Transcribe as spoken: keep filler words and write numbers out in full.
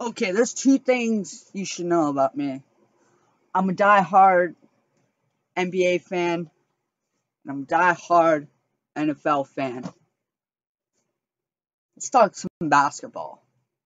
Okay, there's two things you should know about me. I'm a die-hard N B A fan, and I'm a die-hard N F L fan. Let's talk some basketball.